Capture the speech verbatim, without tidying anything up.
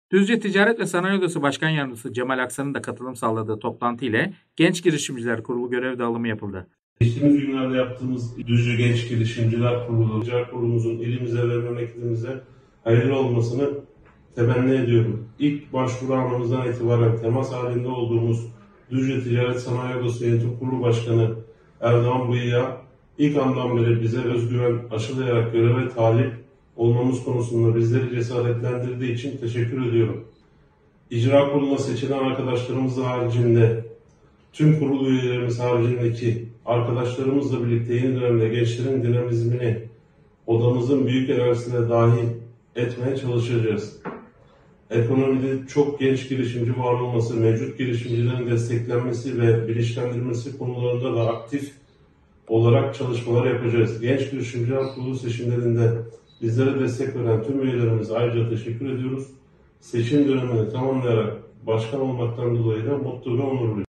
Düzce Ticaret ve Sanayi Odası Başkan Yardımcısı Cemal Aksan'ın da katılım sağladığı toplantı ile Genç Girişimciler Kurulu görev dağılımı yapıldı. Geçtiğimiz günlerde yaptığımız Düzce Genç Girişimciler Kurulu, Ticaret Kurulumuzun ilimize ve memleketimize hayırlı olmasını temenni ediyorum. İlk başvuru anımızdan itibaren temas halinde olduğumuz Düzce Ticaret Sanayi Odası Yönetim Kurulu Başkanı Erdoğan Bıyık'a ilk andan beri bize özgüven aşılayarak göreve talip olmamız konusunda bizleri cesaretlendirdiği için teşekkür ediyorum. İcra Kurulu'na seçilen arkadaşlarımız haricinde tüm kurul üyelerimiz haricindeki arkadaşlarımızla birlikte yeni dönemde gençlerin dinamizmini odamızın büyük enerjisine dahil etmeye çalışacağız. Ekonomide çok genç girişimci var olması, mevcut girişimcilerin desteklenmesi ve bilinçlendirilmesi konularında da aktif olarak çalışmalar yapacağız. Genç Girişimciler Kurulu seçimlerinde bizlere destek veren tüm üyelerimize ayrıca teşekkür ediyoruz. Seçim dönemini tamamlayarak başkan olmaktan dolayı da mutlu ve onurluyuz.